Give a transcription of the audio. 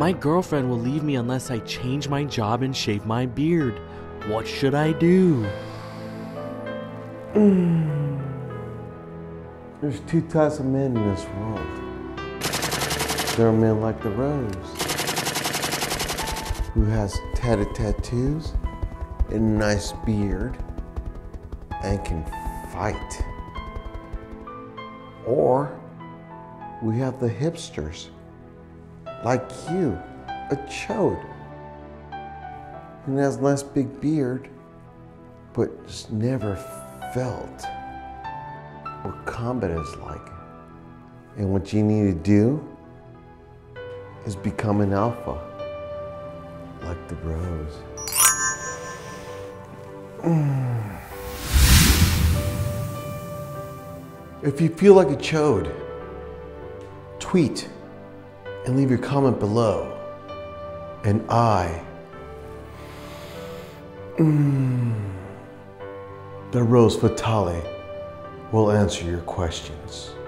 My girlfriend will leave me unless I change my job and shave my beard. What should I do? There's two types of men in this world. There are men like the Rose, who has tatted tattoos and a nice beard and can fight. Or we have the hipsters, like you, a chode, who has a nice big beard, but just never felt what combat is like. And what you need to do is become an alpha, like the Rose. If you feel like a chode, tweet and leave your comment below, and I, the Rose Fatale, will answer your questions.